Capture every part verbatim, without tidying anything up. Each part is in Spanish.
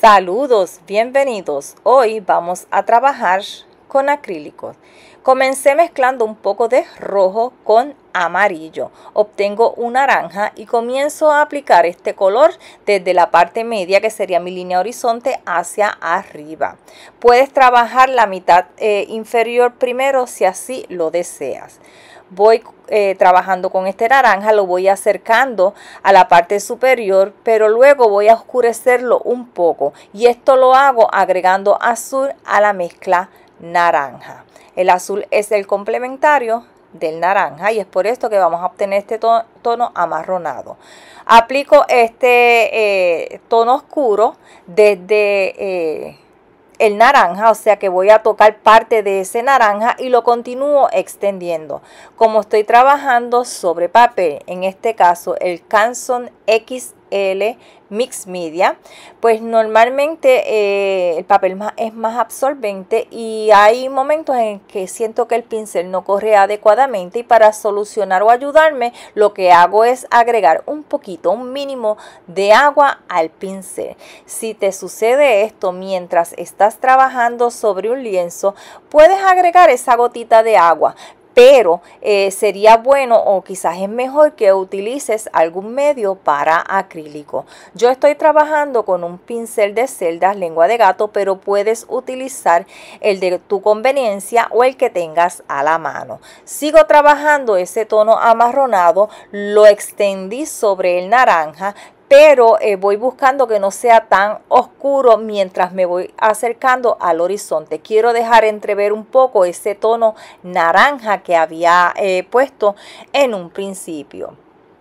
Saludos, bienvenidos. Hoy vamos a trabajar con acrílicos. Comencé mezclando un poco de rojo con amarillo. Obtengo un naranja y comienzo a aplicar este color desde la parte media, que sería mi línea horizonte, hacia arriba. Puedes trabajar la mitad eh, inferior primero si así lo deseas. Voy eh, trabajando con este naranja, lo voy acercando a la parte superior, pero luego voy a oscurecerlo un poco, y esto lo hago agregando azul a la mezcla naranja. El azul es el complementario del naranja y es por esto que vamos a obtener este tono, tono amarronado. Aplico este eh, tono oscuro desde eh, el naranja, o sea que voy a tocar parte de ese naranja y lo continúo extendiendo. Como estoy trabajando sobre papel, en este caso el Canson X L Mix Media, pues normalmente eh, el papel más, es más absorbente y hay momentos en que siento que el pincel no corre adecuadamente, y para solucionar o ayudarme lo que hago es agregar un poquito, un mínimo de agua al pincel. Si te sucede esto mientras estás trabajando sobre un lienzo, puedes agregar esa gotita de agua, pero eh, sería bueno, o quizás es mejor, que utilices algún medio para acrílico. Yo estoy trabajando con un pincel de celdas lengua de gato, pero puedes utilizar el de tu conveniencia o el que tengas a la mano. Sigo trabajando ese tono amarronado, lo extendí sobre el naranja, pero eh, voy buscando que no sea tan oscuro mientras me voy acercando al horizonte. Quiero dejar entrever un poco ese tono naranja que había eh, puesto en un principio.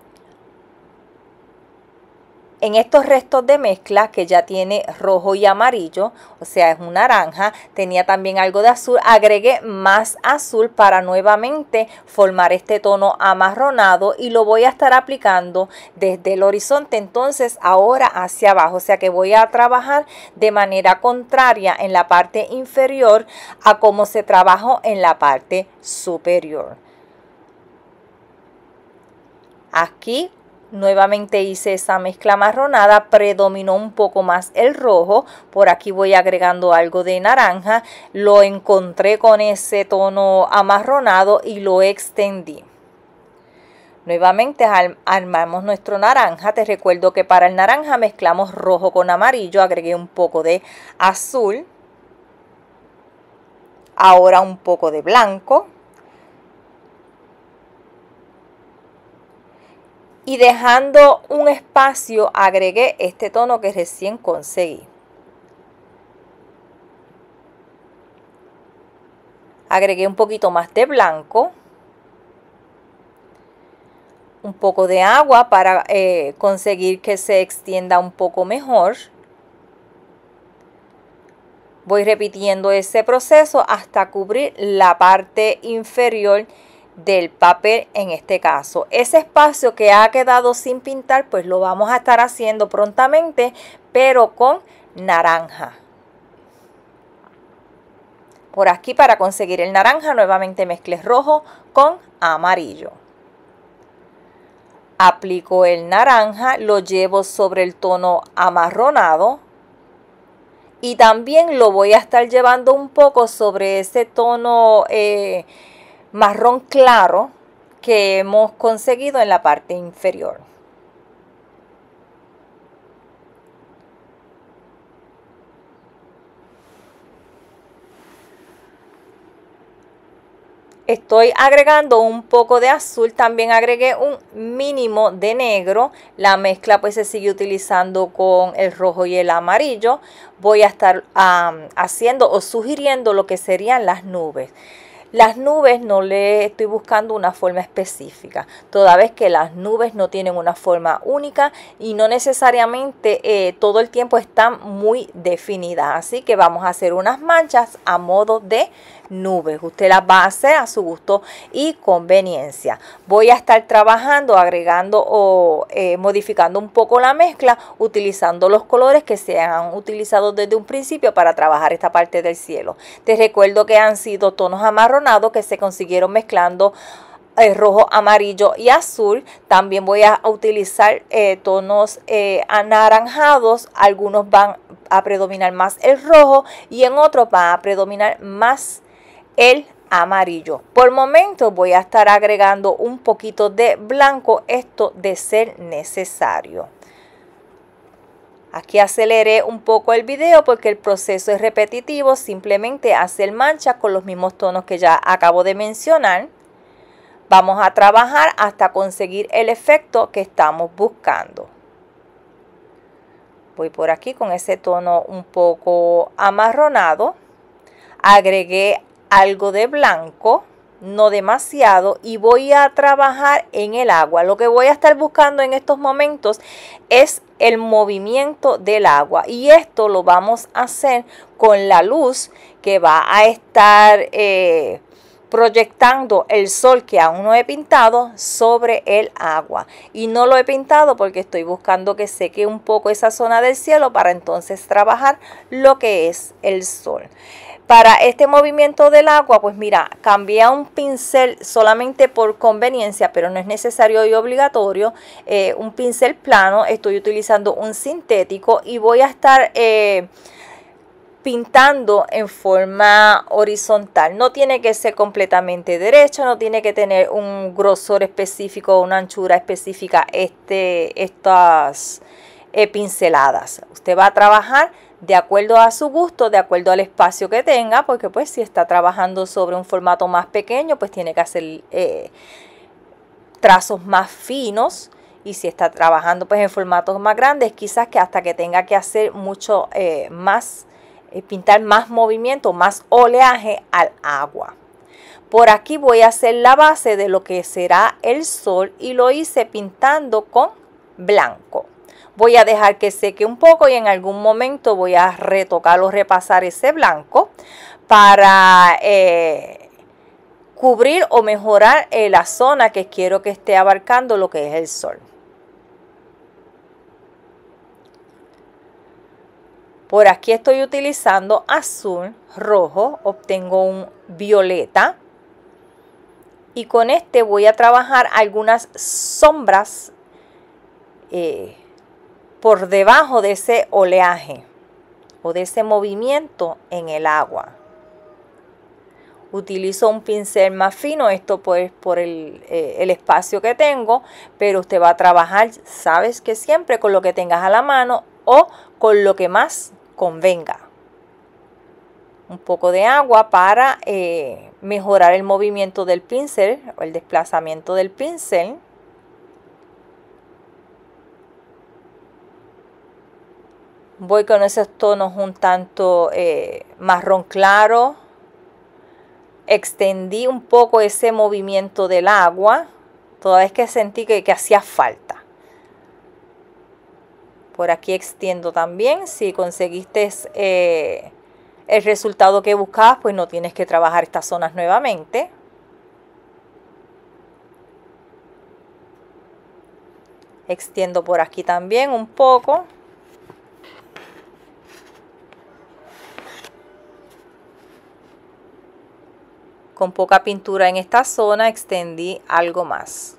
En estos restos de mezcla, que ya tiene rojo y amarillo, o sea es un naranja, tenía también algo de azul, agregué más azul para nuevamente formar este tono amarronado, y lo voy a estar aplicando desde el horizonte entonces ahora hacia abajo, o sea que voy a trabajar de manera contraria en la parte inferior a como se trabajó en la parte superior. Aquí nuevamente hice esa mezcla amarronada, predominó un poco más el rojo, por aquí voy agregando algo de naranja, lo encontré con ese tono amarronado y lo extendí. Nuevamente armamos nuestro naranja. Te recuerdo que para el naranja mezclamos rojo con amarillo, agregué un poco de azul, ahora un poco de blanco, y dejando un espacio agregué este tono que recién conseguí. Agregué un poquito más de blanco, un poco de agua para eh, conseguir que se extienda un poco mejor. Voy repitiendo ese proceso hasta cubrir la parte inferior del papel. En este caso, ese espacio que ha quedado sin pintar, pues lo vamos a estar haciendo prontamente, pero con naranja. Por aquí, para conseguir el naranja, nuevamente mezclé rojo con amarillo. Aplico el naranja, lo llevo sobre el tono amarronado, y también lo voy a estar llevando un poco sobre ese tono eh, marrón claro que hemos conseguido en la parte inferior. Estoy agregando un poco de azul, también agregué un mínimo de negro. La mezcla pues se sigue utilizando con el rojo y el amarillo. Voy a estar um, haciendo o sugiriendo lo que serían las nubes. Las nubes no le estoy buscando una forma específica, toda vez que las nubes no tienen una forma única y no necesariamente eh, todo el tiempo están muy definidas. Así que vamos a hacer unas manchas a modo de nubes. Usted las va a hacer a su gusto y conveniencia. Voy a estar trabajando, agregando o eh, modificando un poco la mezcla, utilizando los colores que se han utilizado desde un principio para trabajar esta parte del cielo. Te recuerdo que han sido tonos amarronados que se consiguieron mezclando eh, rojo, amarillo y azul. También voy a utilizar eh, tonos eh, anaranjados. Algunos van a predominar más el rojo y en otros va a predominar más el amarillo. Por momento voy a estar agregando un poquito de blanco, esto de ser necesario. Aquí aceleré un poco el video porque el proceso es repetitivo, simplemente hacer manchas con los mismos tonos que ya acabo de mencionar. Vamos a trabajar hasta conseguir el efecto que estamos buscando. Voy por aquí con ese tono un poco amarronado. Agregué algo de blanco, no demasiado, y voy a trabajar en el agua. Lo que voy a estar buscando en estos momentos es el movimiento del agua, y esto lo vamos a hacer con la luz que va a estar eh, proyectando el sol que aún no he pintado sobre el agua. Y no lo he pintado porque estoy buscando que seque un poco esa zona del cielo para entonces trabajar lo que es el sol. Para este movimiento del agua, pues mira, cambié a un pincel solamente por conveniencia, pero no es necesario y obligatorio. Eh, un pincel plano, estoy utilizando un sintético y voy a estar eh, pintando en forma horizontal. No tiene que ser completamente derecha, no tiene que tener un grosor específico o una anchura específica este, estas eh, pinceladas. Usted va a trabajar de acuerdo a su gusto, de acuerdo al espacio que tenga, porque pues si está trabajando sobre un formato más pequeño, pues tiene que hacer eh, trazos más finos, y si está trabajando pues en formatos más grandes, quizás que hasta que tenga que hacer mucho eh, más, eh, pintar más movimiento, más oleaje al agua. Por aquí voy a hacer la base de lo que será el sol y lo hice pintando con blanco. Voy a dejar que seque un poco y en algún momento voy a retocar o repasar ese blanco para eh, cubrir o mejorar eh, la zona que quiero que esté abarcando lo que es el sol. Por aquí estoy utilizando azul, rojo, obtengo un violeta. Y con este voy a trabajar algunas sombras eh, por debajo de ese oleaje o de ese movimiento en el agua. Utilizo un pincel más fino, esto pues por el, eh, el espacio que tengo, pero usted va a trabajar, sabes que siempre con lo que tengas a la mano o con lo que más convenga. Un poco de agua para eh, mejorar el movimiento del pincel o el desplazamiento del pincel. Voy con esos tonos un tanto eh, marrón claro. Extendí un poco ese movimiento del agua, toda vez que sentí que, que hacía falta. Por aquí extiendo también. Si conseguiste eh, el resultado que buscabas, pues no tienes que trabajar estas zonas nuevamente. Extiendo por aquí también un poco. Con poca pintura en esta zona, extendí algo más.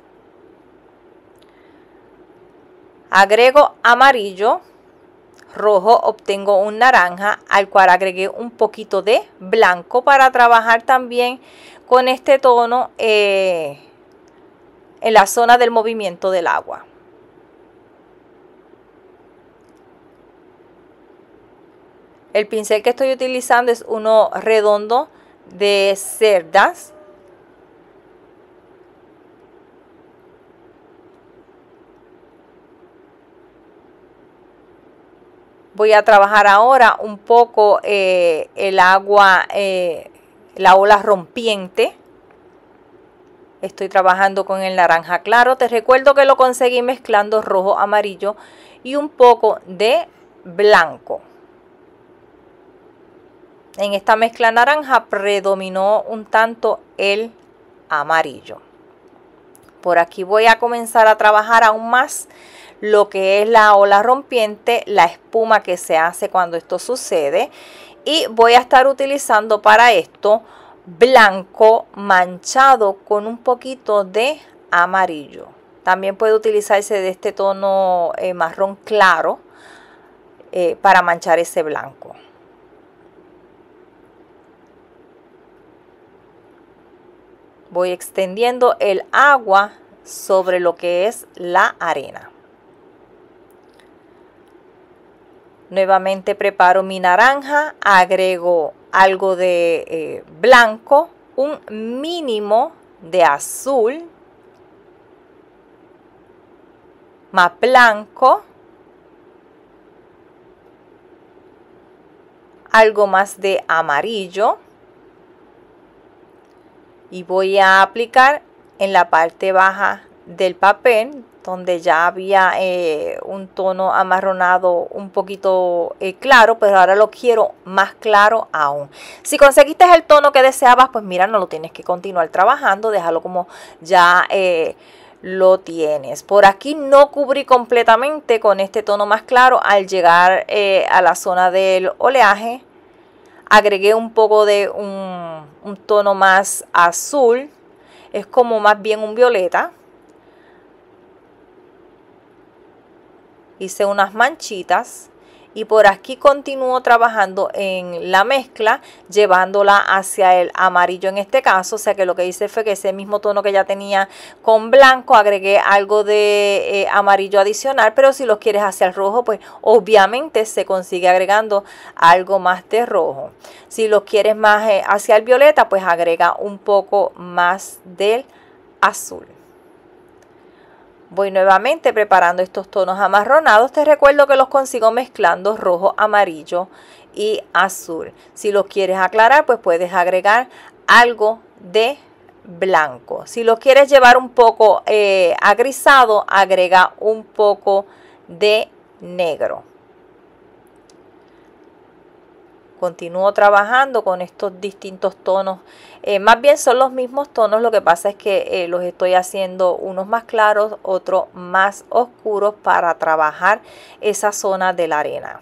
Agrego amarillo, rojo, obtengo un naranja, al cual agregué un poquito de blanco para trabajar también con este tono eh, en la zona del movimiento del agua. El pincel que estoy utilizando es uno redondo de cerdas. Voy a trabajar ahora un poco eh, el agua, eh, la ola rompiente. Estoy trabajando con el naranja claro. Te recuerdo que lo conseguí mezclando rojo, amarillo y un poco de blanco. En esta mezcla naranja predominó un tanto el amarillo. Por aquí voy a comenzar a trabajar aún más lo que es la ola rompiente, la espuma que se hace cuando esto sucede. Y voy a estar utilizando para esto blanco manchado con un poquito de amarillo. También puede utilizarse de este tono eh, marrón claro eh, para manchar ese blanco. Voy extendiendo el agua sobre lo que es la arena. Nuevamente preparo mi naranja, agrego algo de eh, blanco, un mínimo de azul, más blanco, algo más de amarillo y voy a aplicar en la parte baja del papel donde ya había eh, un tono amarronado un poquito eh, claro, pero ahora lo quiero más claro aún. Si conseguiste el tono que deseabas, pues mira, no lo tienes que continuar trabajando, déjalo como ya eh, lo tienes. Por aquí no cubrí completamente con este tono más claro. Al llegar eh, a la zona del oleaje, agregué un poco de un, un tono más azul, es como más bien un violeta. Hice unas manchitas y por aquí continúo trabajando en la mezcla, llevándola hacia el amarillo en este caso. O sea que lo que hice fue que ese mismo tono que ya tenía con blanco, agregué algo de eh, amarillo adicional, pero si los quieres hacia el rojo, pues obviamente se consigue agregando algo más de rojo. Si los quieres más eh, hacia el violeta, pues agrega un poco más del azul. Voy nuevamente preparando estos tonos amarronados. Te recuerdo que los consigo mezclando rojo, amarillo y azul. Si los quieres aclarar, pues puedes agregar algo de blanco. Si los quieres llevar un poco eh, agrisado, agrega un poco de negro. Continúo trabajando con estos distintos tonos. Eh, más bien son los mismos tonos, lo que pasa es que eh, los estoy haciendo unos más claros, otros más oscuros para trabajar esa zona de la arena.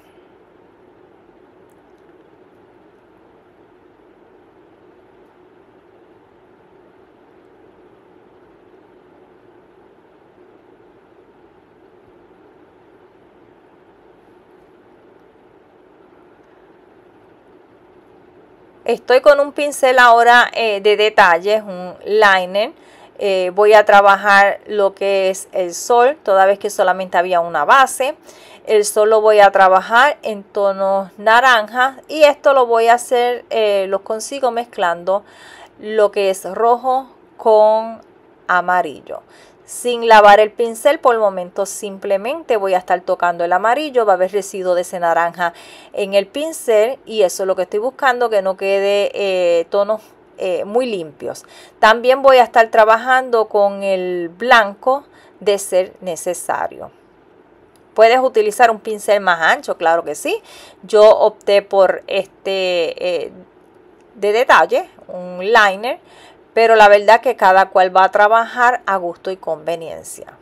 Estoy con un pincel ahora eh, de detalles, un liner. Eh, voy a trabajar lo que es el sol, toda vez que solamente había una base. El sol lo voy a trabajar en tonos naranjas y esto lo voy a hacer, eh, lo consigo mezclando lo que es rojo con amarillo. Sin lavar el pincel, por el momento simplemente voy a estar tocando el amarillo, va a haber residuo de ese naranja en el pincel y eso es lo que estoy buscando, que no quede eh, tonos eh, muy limpios. También voy a estar trabajando con el blanco de ser necesario. Puedes utilizar un pincel más ancho, claro que sí. Yo opté por este eh, de detalle, un liner. Pero la verdad que cada cual va a trabajar a gusto y conveniencia.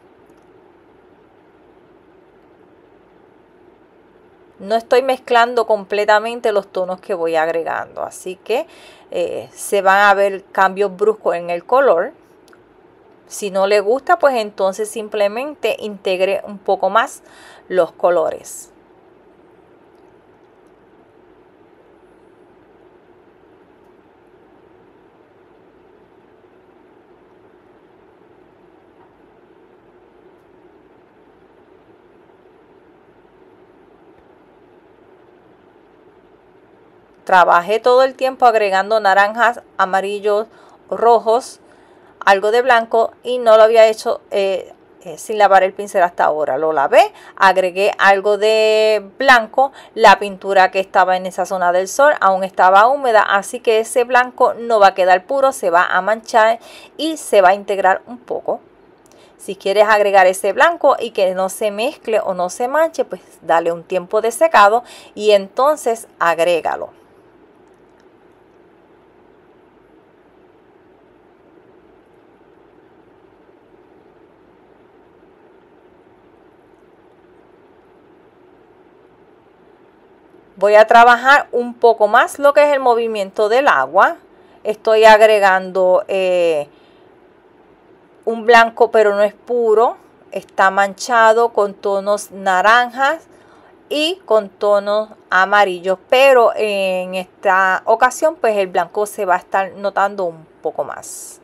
No estoy mezclando completamente los tonos que voy agregando, así que eh, se van a ver cambios bruscos en el color. Si no le gusta, pues entonces simplemente integre un poco más los colores. Trabajé todo el tiempo agregando naranjas, amarillos, rojos, algo de blanco y no lo había hecho eh, eh, sin lavar el pincel hasta ahora. Lo lavé, agregué algo de blanco, la pintura que estaba en esa zona del sol aún estaba húmeda, así que ese blanco no va a quedar puro, se va a manchar y se va a integrar un poco. Si quieres agregar ese blanco y que no se mezcle o no se manche, pues dale un tiempo de secado y entonces agrégalo. Voy a trabajar un poco más lo que es el movimiento del agua. Estoy agregando eh, un blanco, pero no es puro. Está manchado con tonos naranjas y con tonos amarillos, pero en esta ocasión pues el blanco se va a estar notando un poco más.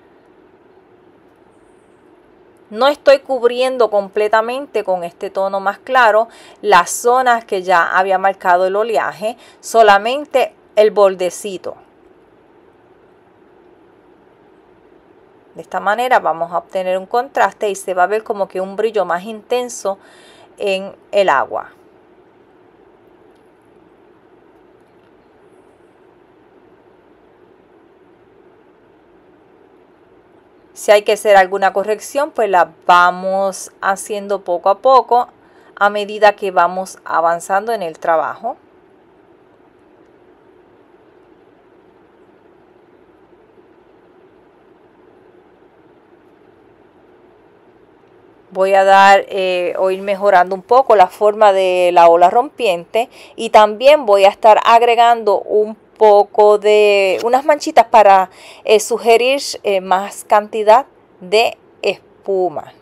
No estoy cubriendo completamente con este tono más claro las zonas que ya había marcado el oleaje, solamente el bordecito. De esta manera vamos a obtener un contraste y se va a ver como que un brillo más intenso en el agua. Si hay que hacer alguna corrección, pues la vamos haciendo poco a poco a medida que vamos avanzando en el trabajo. Voy a dar eh, o ir mejorando un poco la forma de la ola rompiente, y también voy a estar agregando un poco de unas manchitas para eh, sugerir eh, más cantidad de espuma.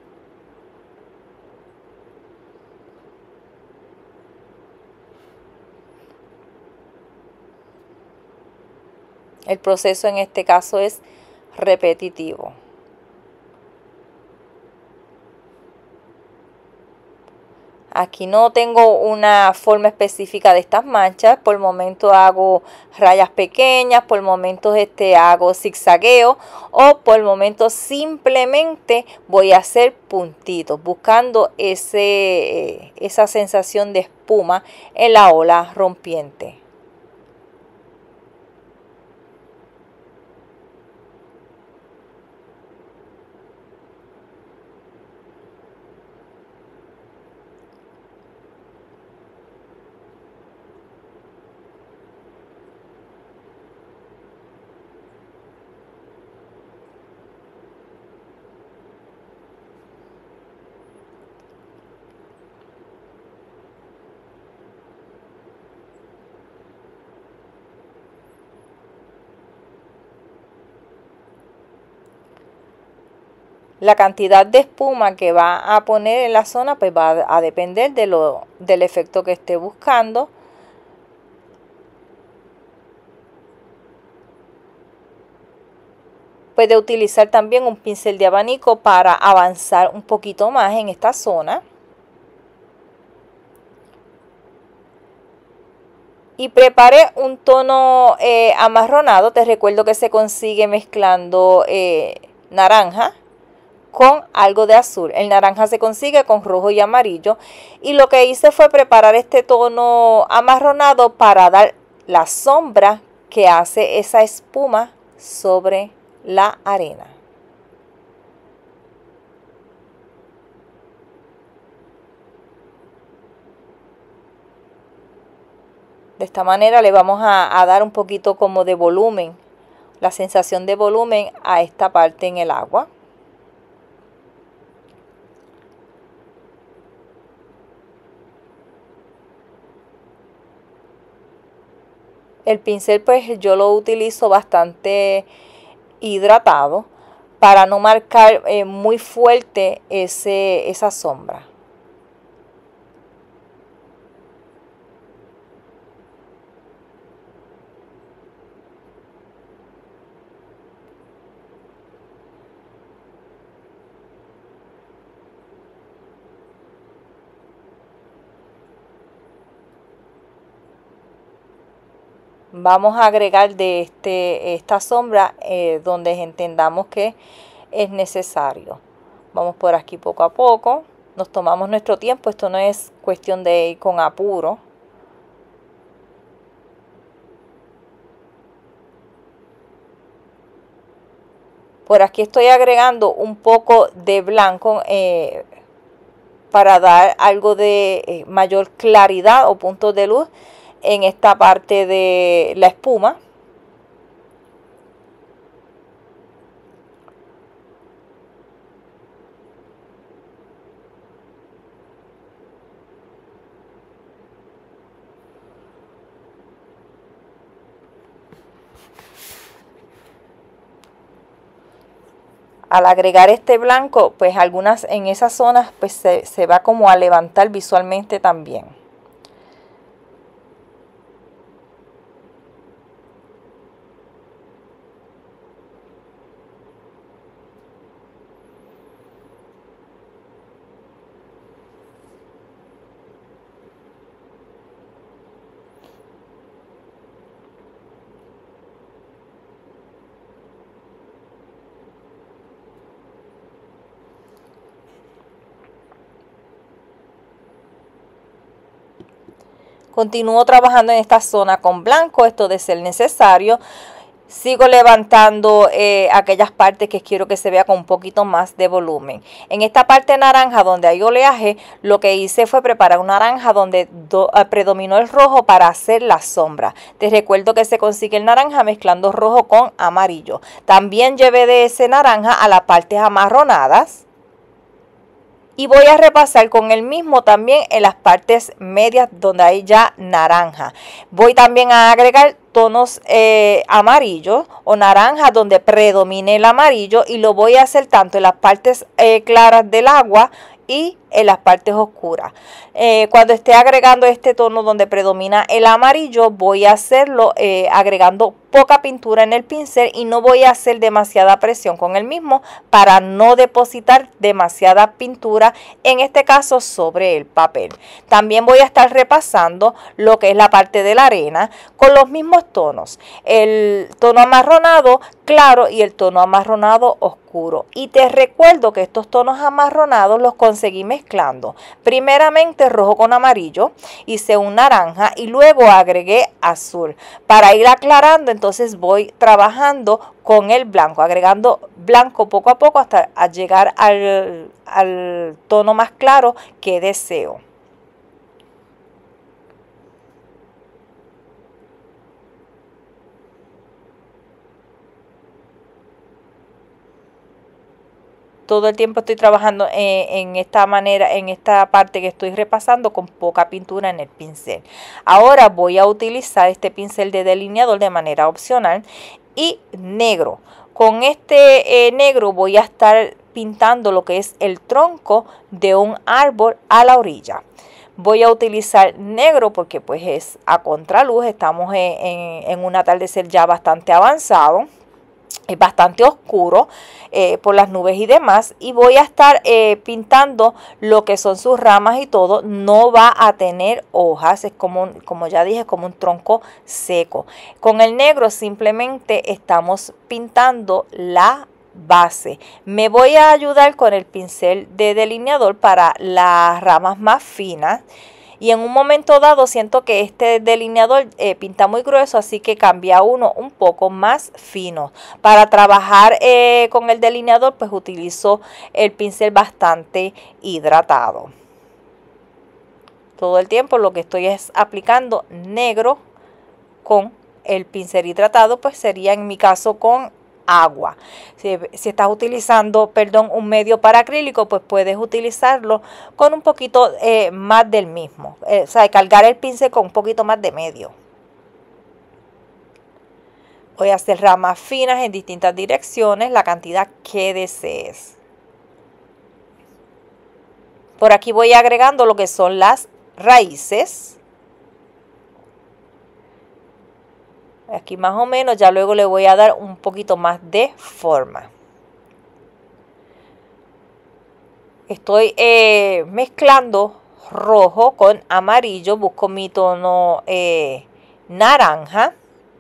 El proceso en este caso es repetitivo. Aquí no tengo una forma específica de estas manchas. Por el momento hago rayas pequeñas, por el momento este, hago zigzagueo, o por el momento simplemente voy a hacer puntitos, buscando ese, esa sensación de espuma en la ola rompiente. La cantidad de espuma que va a poner en la zona pues va a depender de lo, del efecto que esté buscando. Puede utilizar también un pincel de abanico para avanzar un poquito más en esta zona. Y preparé un tono eh, amarronado. Te recuerdo que se consigue mezclando eh, naranja con algo de azul. El naranja se consigue con rojo y amarillo. Y lo que hice fue preparar este tono amarronado para dar la sombra que hace esa espuma sobre la arena. De esta manera le vamos a, a dar un poquito como de volumen, la sensación de volumen a esta parte en el agua. El pincel pues yo lo utilizo bastante hidratado para no marcar eh, muy fuerte ese, esa sombra. Vamos a agregar de este, esta sombra eh, donde entendamos que es necesario. Vamos por aquí poco a poco. Nos tomamos nuestro tiempo. Esto no es cuestión de ir con apuro. Por aquí estoy agregando un poco de blanco eh, para dar algo de eh, mayor claridad o puntos de luz en esta parte de la espuma. al agregar este blanco, pues algunas en esas zonas pues se, se va como a levantar visualmente también. Continúo trabajando en esta zona con blanco, esto de ser necesario. Sigo levantando eh, aquellas partes que quiero que se vea con un poquito más de volumen. En esta parte naranja donde hay oleaje, lo que hice fue preparar una naranja donde do, eh, predominó el rojo para hacer la sombra. Te recuerdo que se consigue el naranja mezclando rojo con amarillo. También llevé de ese naranja a las partes amarronadas. Y voy a repasar con el mismo también en las partes medias donde hay ya naranja. Voy también a agregar tonos eh, amarillos o naranja donde predomine el amarillo. Y lo voy a hacer tanto en las partes eh, claras del agua y en las partes oscuras. Eh, cuando esté agregando este tono donde predomina el amarillo, voy a hacerlo eh, agregando poca pintura en el pincel y no voy a hacer demasiada presión con el mismo para no depositar demasiada pintura, en este caso sobre el papel. También voy a estar repasando lo que es la parte de la arena con los mismos tonos, el tono amarronado claro y el tono amarronado oscuro. Y te recuerdo que estos tonos amarronados los conseguí mezclando primeramente rojo con amarillo, hice un naranja y luego agregué azul. Para ir aclarando, entonces voy trabajando con el blanco, agregando blanco poco a poco hasta llegar al, al tono más claro que deseo. Todo el tiempo estoy trabajando en, en esta manera, en esta parte que estoy repasando con poca pintura en el pincel. Ahora voy a utilizar este pincel de delineador de manera opcional y negro. Con este eh, negro voy a estar pintando lo que es el tronco de un árbol a la orilla. Voy a utilizar negro porque pues es a contraluz, estamos en, en, en un atardecer ya bastante avanzado. Es bastante oscuro eh, por las nubes y demás, y voy a estar eh, pintando lo que son sus ramas y todo. No va a tener hojas, es como, como ya dije, como un tronco seco. Con el negro simplemente estamos pintando la base. Me voy a ayudar con el pincel de delineador para las ramas más finas. Y en un momento dado siento que este delineador eh, pinta muy grueso, así que cambia uno un poco más fino. Para trabajar eh, con el delineador, pues utilizo el pincel bastante hidratado. Todo el tiempo lo que estoy es aplicando negro con el pincel hidratado, pues sería en mi caso con agua. Si, si estás utilizando, perdón, un medio para acrílico, pues puedes utilizarlo con un poquito eh, más del mismo. Eh, o sea, cargar el pincel con un poquito más de medio. Voy a hacer ramas finas en distintas direcciones, la cantidad que desees. Por aquí voy agregando lo que son las raíces. Aquí más o menos, ya luego le voy a dar un poquito más de forma. Estoy eh, mezclando rojo con amarillo, busco mi tono eh, naranja.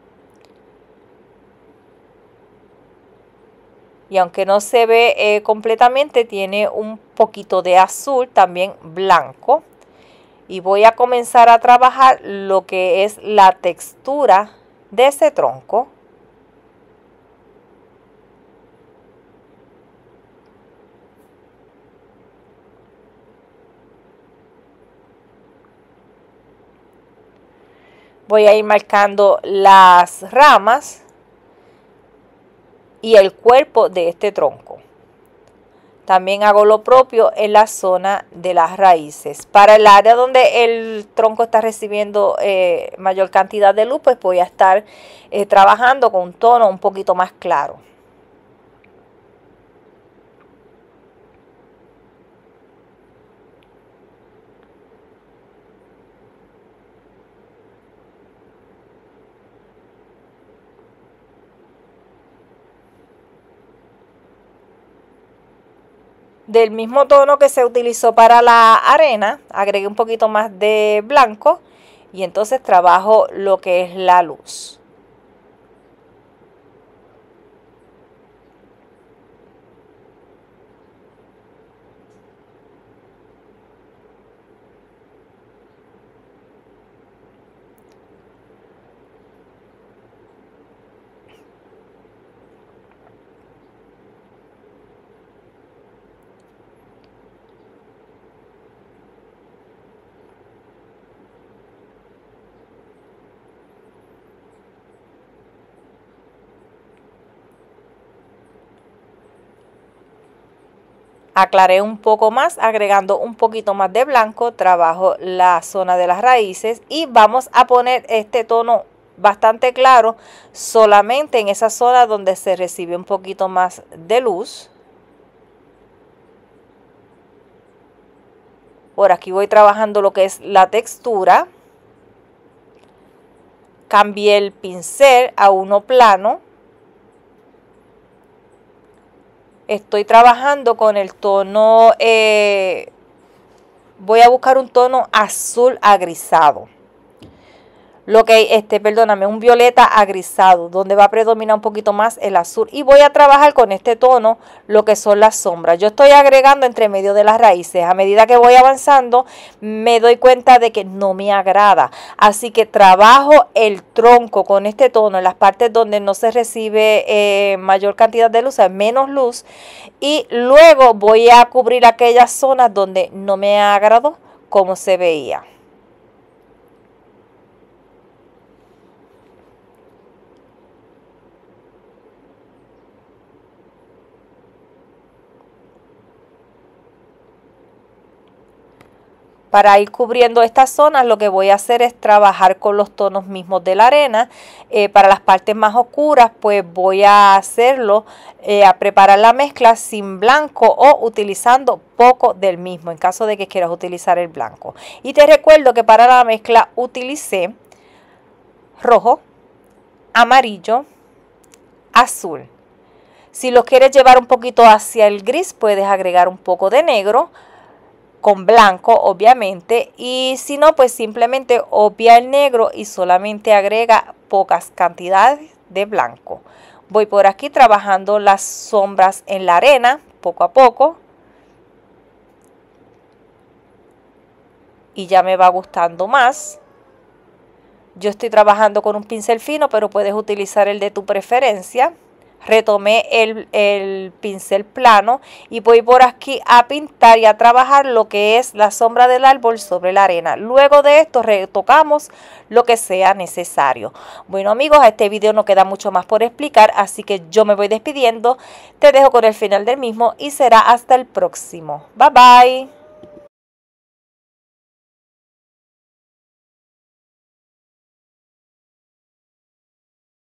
Y aunque no se ve eh, completamente, tiene un poquito de azul, también blanco. Y voy a comenzar a trabajar lo que es la textura de ese tronco. Voy a ir marcando las ramas y el cuerpo de este tronco. También hago lo propio en la zona de las raíces. Para el área donde el tronco está recibiendo eh, mayor cantidad de luz, pues voy a estar eh, trabajando con un tono un poquito más claro. Del mismo tono que se utilizó para la arena, agregué un poquito más de blanco y entonces trabajo lo que es la luz. Aclaré un poco más, agregando un poquito más de blanco, trabajo la zona de las raíces y vamos a poner este tono bastante claro solamente en esa zona donde se recibe un poquito más de luz. Por aquí voy trabajando lo que es la textura. Cambié el pincel a uno plano. Estoy trabajando con el tono, eh, voy a buscar un tono azul agrisado. Lo que, este, perdóname, un violeta agrisado, donde va a predominar un poquito más el azul. Y voy a trabajar con este tono lo que son las sombras. Yo estoy agregando entre medio de las raíces. A medida que voy avanzando, me doy cuenta de que no me agrada. Así que trabajo el tronco con este tono en las partes donde no se recibe eh, mayor cantidad de luz, menos luz. Y luego voy a cubrir aquellas zonas donde no me agradó como se veía. Para ir cubriendo estas zonas, lo que voy a hacer es trabajar con los tonos mismos de la arena. Eh, para las partes más oscuras, pues voy a hacerlo, eh, a preparar la mezcla sin blanco o utilizando poco del mismo, en caso de que quieras utilizar el blanco. Y te recuerdo que para la mezcla utilicé rojo, amarillo, azul. Si los quieres llevar un poquito hacia el gris, puedes agregar un poco de negro, con blanco obviamente, y si no, pues simplemente obvia el negro y solamente agrega pocas cantidades de blanco. Voy por aquí trabajando las sombras en la arena poco a poco y ya me va gustando más. Yo estoy trabajando con un pincel fino, pero puedes utilizar el de tu preferencia. Retomé el, el pincel plano y voy por aquí a pintar y a trabajar lo que es la sombra del árbol sobre la arena. Luego de esto retocamos lo que sea necesario. Bueno amigos, a este video no queda mucho más por explicar, así que yo me voy despidiendo. Te dejo con el final del mismo y será hasta el próximo. Bye bye.